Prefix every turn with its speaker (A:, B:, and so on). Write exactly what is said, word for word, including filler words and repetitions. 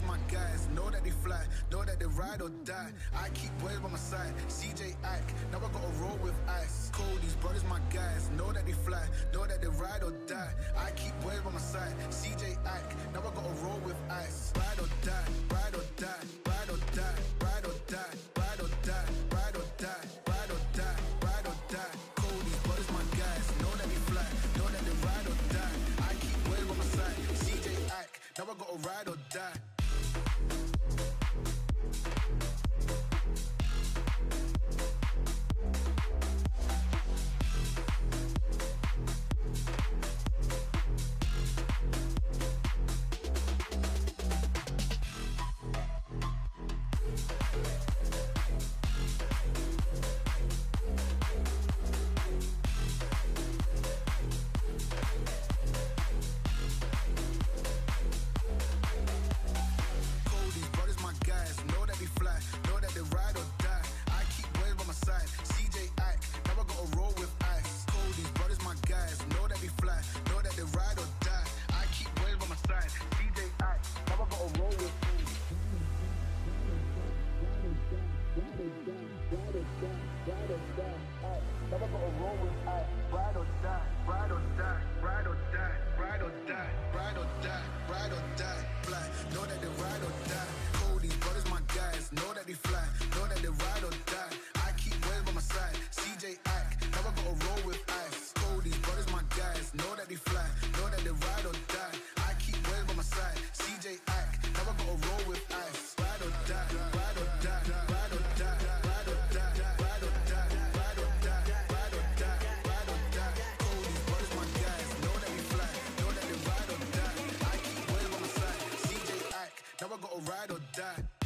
A: my guys, know that they fly, know that they ride or die. I keep boys by my side, C J Ike, now I gotta roll with ice. Cody's brothers, my guys, know that they fly, know that they ride or die. I keep boys by my side, C J Ike, now I gotta roll with ice. Ride or die, ride or die, ride or die, ride or die, ride or die, ride or die, ride or die, ride or die. Cody's brothers, my guys, know that they fly, know that they ride or die. I keep boys by my side, C J Ike, now I gotta ride or die. Now I gotta ride or die.